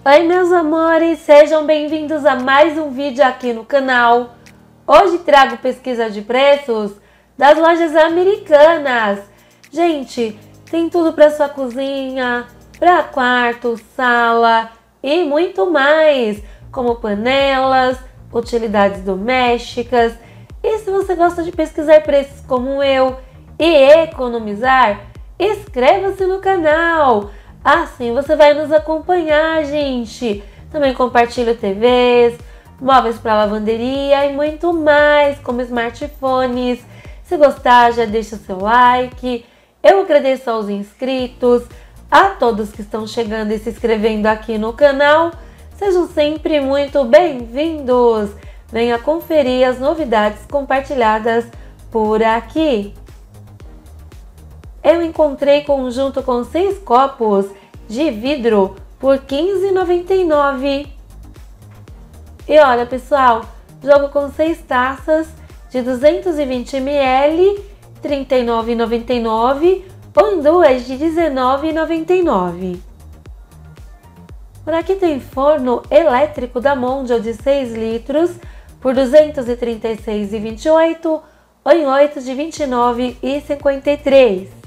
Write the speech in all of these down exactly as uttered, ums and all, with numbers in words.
Oi meus amores, sejam bem-vindos a mais um vídeo aqui no canal. Hoje trago pesquisa de preços das lojas americanas. Gente, tem tudo para sua cozinha, para quarto, sala e muito mais, como panelas, utilidades domésticas. E se você gosta de pesquisar preços como eu e economizar, inscreva-se no canal. Assim você vai nos acompanhar, gente. Também compartilho T Vs, móveis para lavanderia e muito mais, como smartphones. Se gostar, já deixa seu like. Eu agradeço aos inscritos, a todos que estão chegando e se inscrevendo aqui no canal. Sejam sempre muito bem-vindos. Venha conferir as novidades compartilhadas por aqui. Eu encontrei conjunto com seis copos de vidro por quinze reais e noventa e nove centavos. E olha pessoal, jogo com seis taças de duzentos e vinte mililitros, trinta e nove reais e noventa e nove centavos, ou em duas de dezenove reais e noventa e nove centavos. Por aqui tem forno elétrico da Mondial de seis litros por duzentos e trinta e seis reais e vinte e oito centavos, ou em oito de vinte e nove reais e cinquenta e três centavos.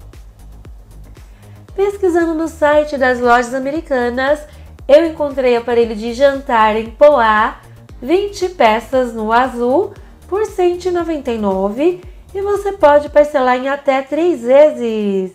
Pesquisando no site das lojas americanas, eu encontrei aparelho de jantar em Poá, vinte peças no azul, por cento e noventa e nove reais, e você pode parcelar em até três vezes.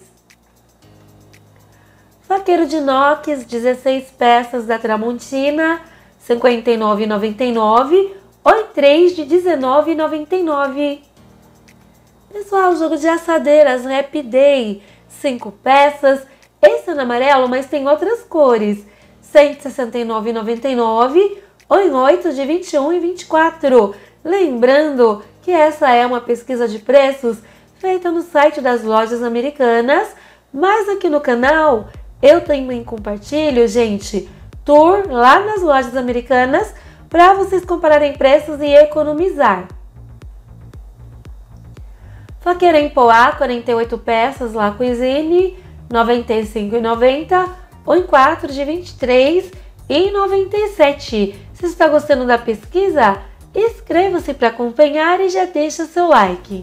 Faqueiro de inox, dezesseis peças da Tramontina, cinquenta e nove reais e noventa e nove centavos, ou em três de dezenove reais e noventa e nove centavos. Pessoal, jogo de assadeiras Happy Day, cinco peças, esse é no amarelo, mas tem outras cores, cento e sessenta e nove reais e noventa e nove centavos, ou em oito de vinte e um reais e vinte e quatro centavos. Lembrando que essa é uma pesquisa de preços feita no site das lojas americanas, mas aqui no canal eu também compartilho, gente, tour lá nas lojas americanas para vocês compararem preços e economizar. Faqueira em Poá, quarenta e oito peças, La Cuisine, noventa e cinco reais e noventa centavos, ou em quatro de vinte e três reais e noventa e sete centavos. Se está gostando da pesquisa, inscreva-se para acompanhar e já deixa seu like.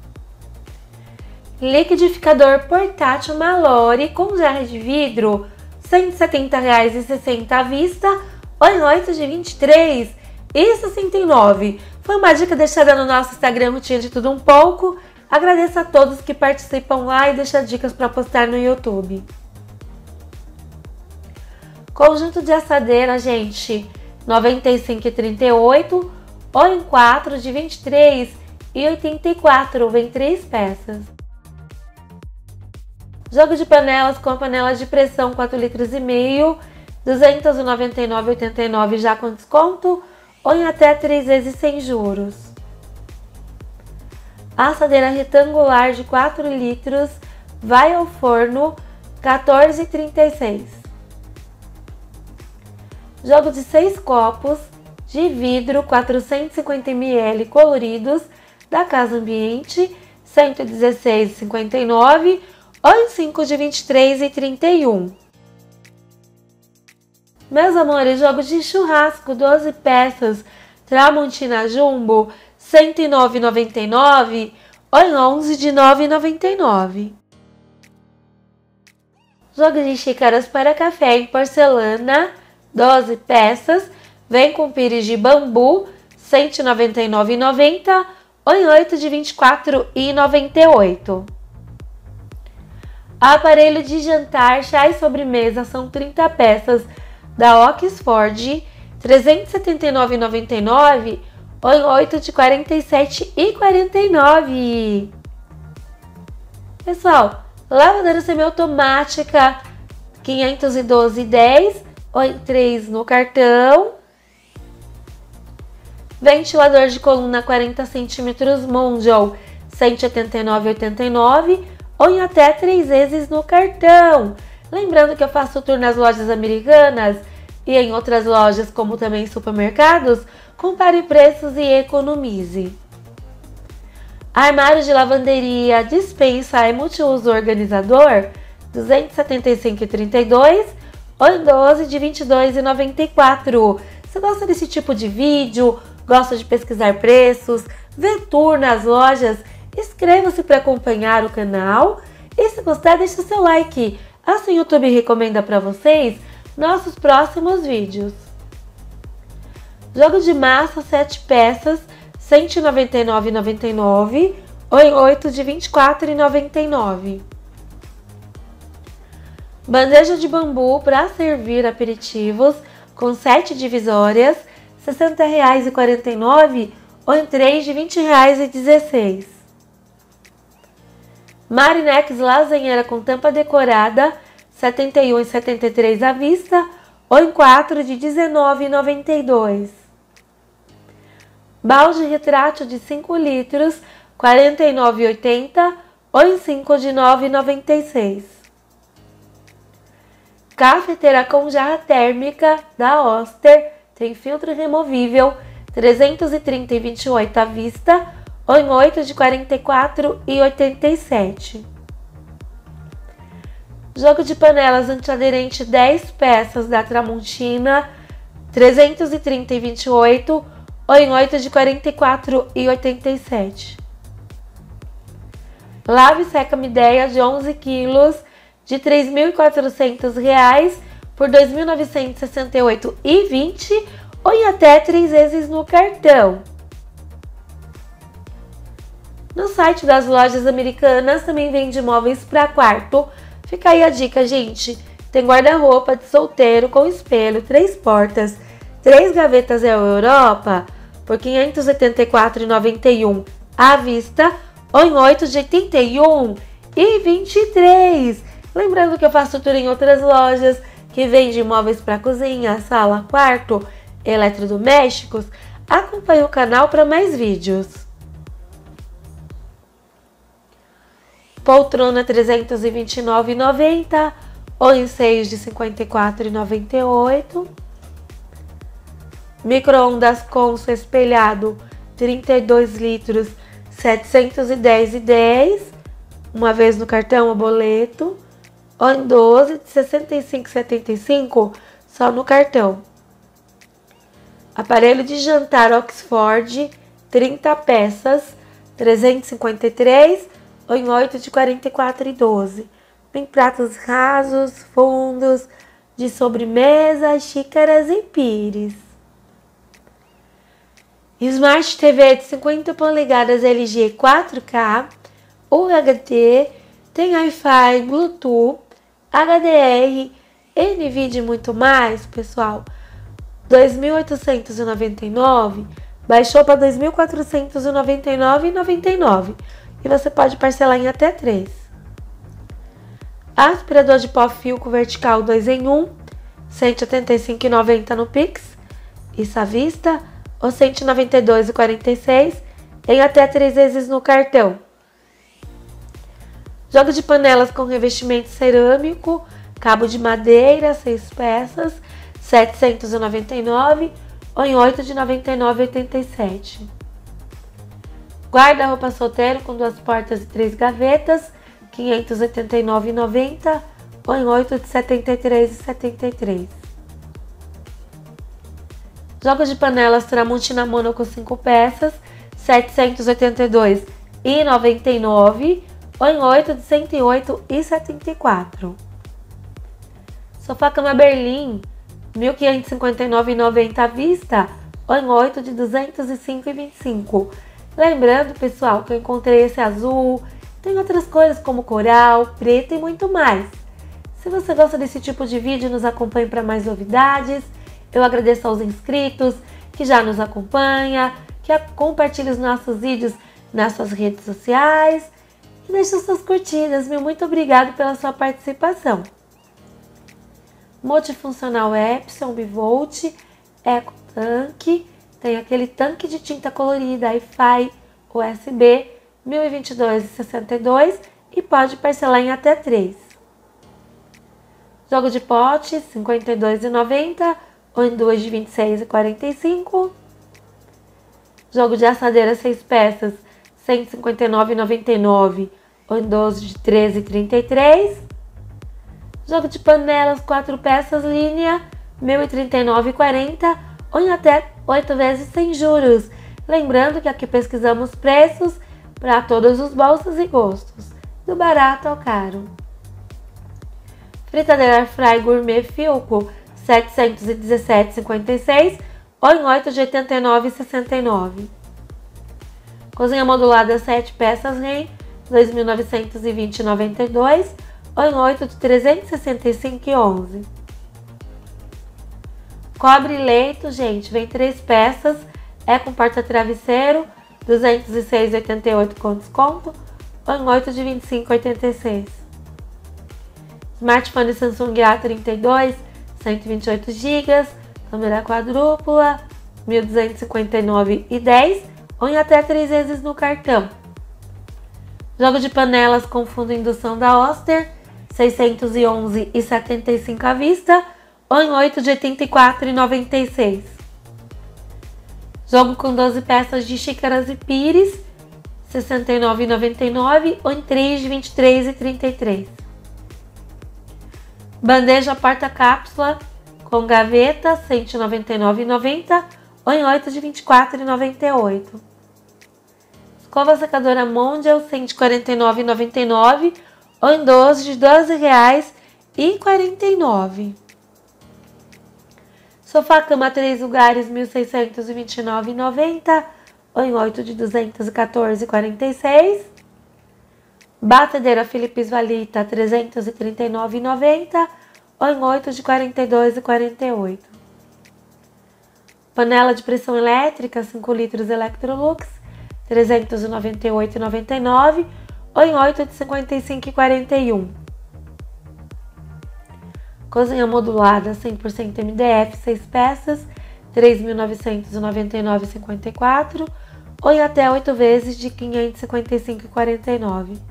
Liquidificador portátil Mallory com jarra de vidro, cento e setenta reais e sessenta centavos à vista, ou em oito de vinte e três reais e sessenta e nove centavos. Foi uma dica deixada no nosso Instagram, Rotina de Tudo Um Pouco. Agradeço a todos que participam lá e deixam dicas para postar no YouTube. Conjunto de assadeira, gente, noventa e cinco reais e trinta e oito centavos, ou em quatro de vinte e três reais e oitenta e quatro centavos, vem três peças. Jogo de panelas com a panela de pressão quatro litros e meio, duzentos e noventa e nove reais e oitenta e nove centavos já com desconto, ou em até três vezes sem juros. Assadeira retangular de quatro litros, vai ao forno, quatorze reais e trinta e seis centavos. Jogo de seis copos de vidro, quatrocentos e cinquenta mililitros coloridos, da Casa Ambiente, cento e dezesseis reais e cinquenta e nove centavos, ou em cinco de vinte e três reais e trinta e um centavos. Meus amores, jogo de churrasco, doze peças, Tramontina Jumbo, cento e nove reais e noventa e nove centavos, ou em onze de nove reais e noventa e nove centavos. Jogo de xícaras para café em porcelana, doze peças, vem com pires de bambu, cento e noventa e nove reais e noventa centavos, ou em oito de vinte e quatro reais e noventa e oito centavos. Aparelho de jantar, chá e sobremesa, são trinta peças, da Oxford, trezentos e setenta e nove reais e noventa e nove centavos, ou em oito de quarenta e sete reais e quarenta e nove centavos. Pessoal, lavadeira semiautomática, quinhentos e doze reais e dez centavos, ou em três no cartão. Ventilador de coluna quarenta centímetros Mondial, cento e oitenta e nove reais e oitenta e nove centavos, ou em até três vezes no cartão. Lembrando que eu faço tour nas lojas americanas e em outras lojas, como também supermercados. Compare preços e economize. Armário de lavanderia, dispensa e multiuso organizador, duzentos e setenta e cinco reais e trinta e dois centavos, ou em doze de vinte e dois reais e noventa e quatro centavos. Você gosta desse tipo de vídeo? Gosta de pesquisar preços? Ver tour nas lojas? Inscreva-se para acompanhar o canal e se gostar, deixa seu like. Assim o YouTube recomenda para vocês nossos próximos vídeos. Jogo de massa sete peças, cento e noventa e nove reais e noventa e nove centavos ou em oito de vinte e quatro reais e noventa e nove centavos. Bandeja de bambu para servir aperitivos com sete divisórias, sessenta reais e quarenta e nove centavos ou em três de vinte reais e dezesseis centavos. Marinex lasanheira com tampa decorada, setenta e um reais e setenta e três centavos à vista ou em quatro de dezenove reais e noventa e dois centavos. Balde retrátil de cinco litros, quarenta e nove reais e oitenta centavos ou em cinco de nove reais e noventa e seis centavos. Cafeteira com jarra térmica da Oster, tem filtro removível, trezentos e trinta reais e vinte e oito centavos à vista ou em oito de quarenta e quatro reais e oitenta e sete centavos. Jogo de panelas antiaderente dez peças da Tramontina, trezentos e trinta reais e vinte e oito centavos ou em oito de quarenta e quatro reais e oitenta e sete centavos. Lave seca Midea de onze quilos de três mil e quatrocentos reais por dois mil novecentos e sessenta e oito reais e vinte centavos ou em até três vezes no cartão. No site das lojas americanas também vende móveis para quarto. Fica aí a dica, gente. Tem guarda-roupa de solteiro com espelho, três portas, três gavetas Europa por quinhentos e oitenta e quatro reais e noventa e um centavos à vista ou em oito de oitenta e um reais e vinte e três centavos. Lembrando que eu faço tour em outras lojas que vendem móveis para cozinha, sala, quarto, eletrodomésticos. Acompanhe o canal para mais vídeos. Poltrona trezentos e vinte e nove reais e noventa centavos ou em seis de cinquenta e quatro reais e noventa e oito centavos. Micro-ondas Consul espelhado trinta e dois litros, setecentos e dez reais e dez centavos, uma vez no cartão ou boleto, ou em doze de sessenta e cinco reais e setenta e cinco centavos só no cartão. Aparelho de jantar Oxford, trinta peças, trezentos e cinquenta e três reais ou em oito de quarenta e quatro reais e doze centavos. Tem pratos rasos, fundos, de sobremesa, xícaras e pires. Smart T V de cinquenta polegadas L G quatro K, U H D, tem Wi-Fi, Bluetooth, H D R, N V I D I e muito mais, pessoal. dois mil oitocentos e noventa e nove reais, baixou para dois mil quatrocentos e noventa e nove reais e noventa e nove centavos e você pode parcelar em até três. Aspirador de pó Filco vertical dois em um, cento e oitenta e cinco reais e noventa centavos no Pix, isso à vista, ou cento e noventa e dois reais e quarenta e seis centavos em até três vezes no cartão. Jogo de panelas com revestimento cerâmico, cabo de madeira, seis peças, setecentos e noventa e nove reais ou em oito de noventa e nove reais e oitenta e sete centavos. Guarda-roupa solteiro com duas portas e três gavetas, quinhentos e oitenta e nove reais e noventa centavos ou em oito de setenta e três reais e setenta e três centavos. Jogos de panelas Tramontina Mono com cinco peças, setecentos e oitenta e dois reais e noventa e nove centavos ou em oito de cento e oito reais e setenta e quatro centavos. Sofá cama Berlim, mil quinhentos e cinquenta e nove reais e noventa centavos à vista ou em oito de duzentos e cinco reais e vinte e cinco centavos. Lembrando, pessoal, que eu encontrei esse azul, tem outras cores como coral, preto e muito mais. Se você gosta desse tipo de vídeo, nos acompanhe para mais novidades. Eu agradeço aos inscritos que já nos acompanha, que compartilha os nossos vídeos nas suas redes sociais e deixe suas curtidas. Meu muito obrigado pela sua participação. Multifuncional Epson Bivolt, Eco Tanque, tem aquele tanque de tinta colorida Wi-Fi U S B mil e vinte e dois reais e sessenta e dois centavos e pode parcelar em até três. Jogo de pote cinquenta e dois reais e noventa centavos ou em duas de vinte e seis reais e quarenta e cinco centavos. Jogo de assadeira seis peças cento e cinquenta e nove reais e noventa e nove centavos ou em doze de treze reais e trinta e três centavos. Jogo de panelas, quatro peças, linha, mil e trinta e nove reais e quarenta centavos ou em até oito vezes sem juros. Lembrando que aqui pesquisamos preços para todos os bolsos e gostos, do barato ao caro. Fritadeira Air Fry Gourmet Philco, setecentos e dezessete reais e cinquenta e seis centavos ou em oito de oitenta e nove reais e sessenta e nove centavos. Cozinha modulada sete peças REM, dois mil novecentos e vinte reais e noventa e dois centavos ou em oito de trezentos e sessenta e cinco reais e onze centavos. Cobre leito, gente, vem três peças, é com porta-travesseiro, duzentos e seis reais e oitenta e oito centavos com desconto ou em oito de vinte e cinco reais e oitenta e seis centavos. Smartphone Samsung A trinta e dois, cento e vinte e oito gigas, câmera quadrúpula, mil duzentos e cinquenta e nove reais e dez centavos ou em até três vezes no cartão. Jogo de panelas com fundo indução da Oster, seiscentos e onze reais e setenta e cinco centavos à vista ou em oito de oitenta e quatro reais e noventa e seis centavos. Jogo com doze peças de xícaras e pires, sessenta e nove reais e noventa e nove centavos ou em três de vinte e três reais e trinta e três centavos. Bandeja porta-cápsula com gaveta, cento e noventa e nove reais e noventa centavos ou em oito de vinte e quatro reais e noventa e oito centavos. Escova secadora Mondial, cento e quarenta e nove reais e noventa e nove centavos ou em doze de doze reais e quarenta e nove centavos. Sofá cama três lugares, mil seiscentos e vinte e nove reais e noventa centavos ou em oito de duzentos e quatorze reais e quarenta e seis centavos. Batedeira Philips Valita, trezentos e trinta e nove reais e noventa centavos ou em oito de quarenta e dois reais e quarenta e oito centavos. Panela de pressão elétrica, cinco litros Electrolux, trezentos e noventa e oito reais e noventa e nove centavos ou em oito de cinquenta e cinco reais e quarenta e um centavos. Cozinha modulada cem por cento M D F, seis peças, três mil novecentos e noventa e nove reais e cinquenta e quatro centavos ou em até oito vezes de quinhentos e cinquenta e cinco reais e quarenta e nove centavos.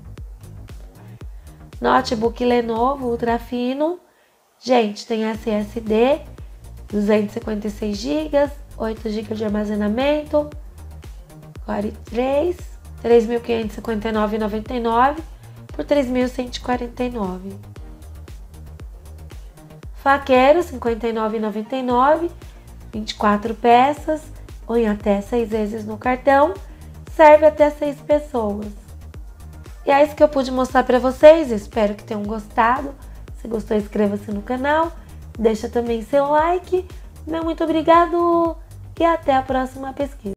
Notebook Lenovo Ultra Fino, gente, tem S S D, duzentos e cinquenta e seis gigas, oito gigas de armazenamento, Core três, três mil quinhentos e cinquenta e nove reais e noventa e nove centavos por três mil cento e quarenta e nove reais. Faqueiro, cinquenta e nove reais e noventa e nove centavos, vinte e quatro peças, ou em até seis vezes no cartão, serve até seis pessoas. E é isso que eu pude mostrar para vocês, espero que tenham gostado. Se gostou, inscreva-se no canal, deixa também seu like. Meu muito obrigado e até a próxima pesquisa.